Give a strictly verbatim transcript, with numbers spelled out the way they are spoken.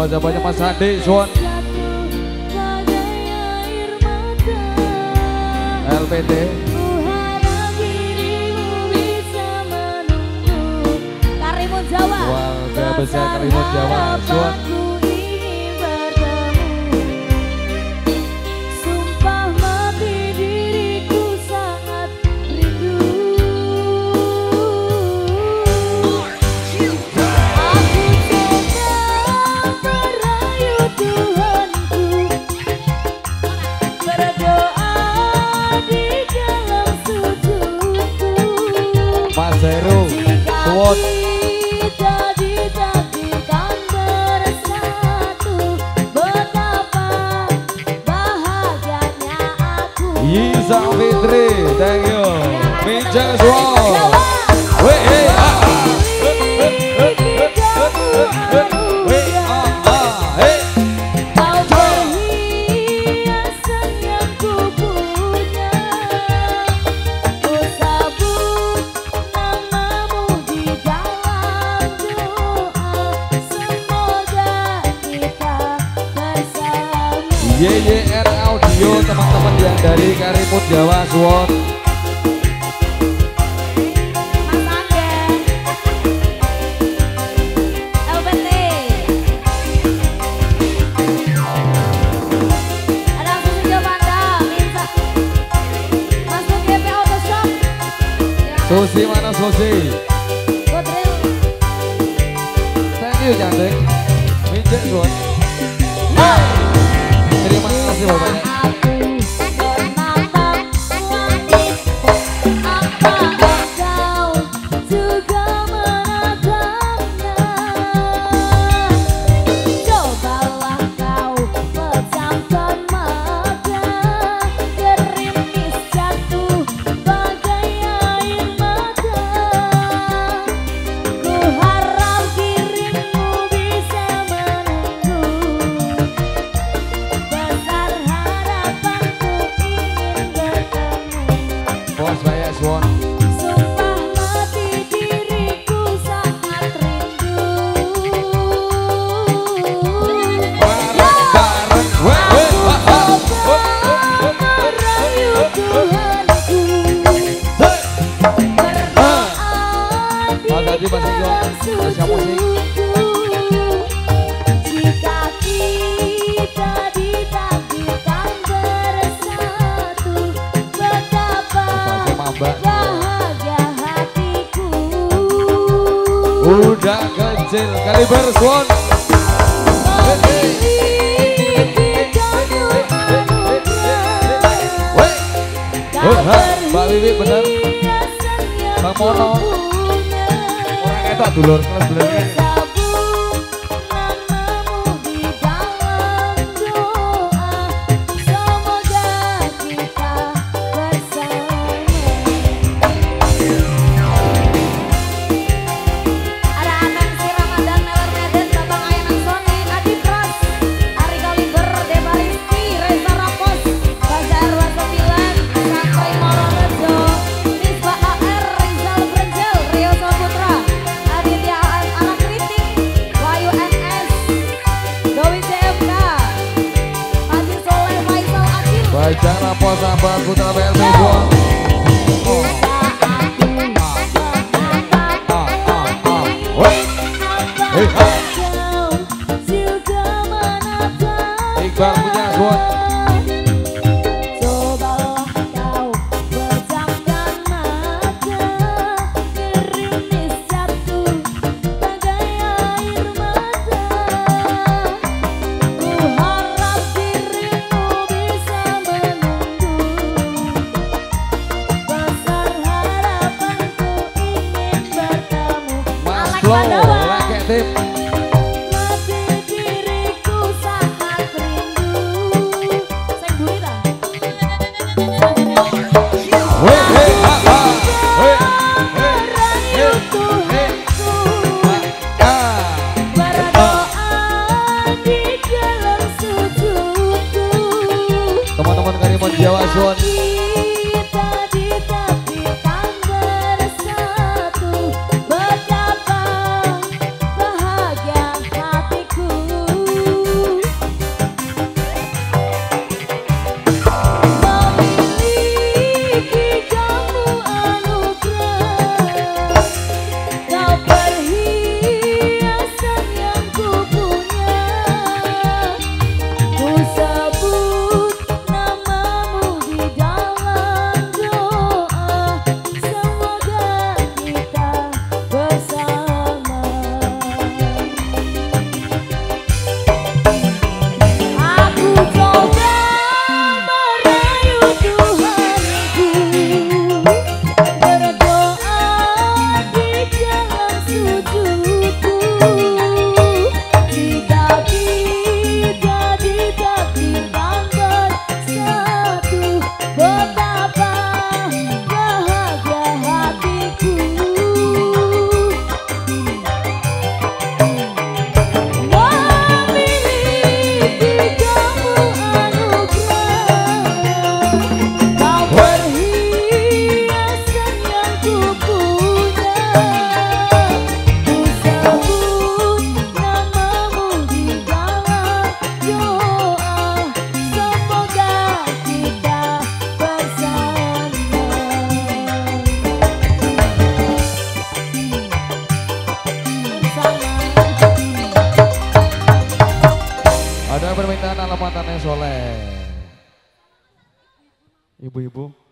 Jawabannya Mas Andi, Suwon. L P T. Karimun Jawa. Warga besar Karimun Jawa, Suwon. Mas Heru, Suwon. Yisa Fitri, thank you. Minjang Suwon. Weh, hey, ah, ah. Y Y R Audio, teman-teman yang dari Karimun Jawa, Suwon. Mas Anden, L P T. Ada Susi Jovanda, minta Mas Nugi P Auto Shop. Susi mana Susi? Godril. Thank you cantik. Minjek Suwon. Terima kasih Bapak. Bos banyak Suwon. Sumpah mati diriku sangat rindu. Bareng-bareng, weh, weh, wah, wah. Merayu Tuhanku. Berdoa Mas Adi, Mas Igor, Mas Siapa sih? jika kita ditakdirkan bersatu, betapa bahagia hatiku. Udah kecil kaliber Suwon. Mbak Wiwi bener. Bang Mono. Orang itu dulur kelas bener. Jangan apa sahabat putra P L C Suwon. Iqbal punya Suwon. Teman-teman Karimun Jawa Suwon. Ada permintaan alamat Soleh. Ibu-ibu.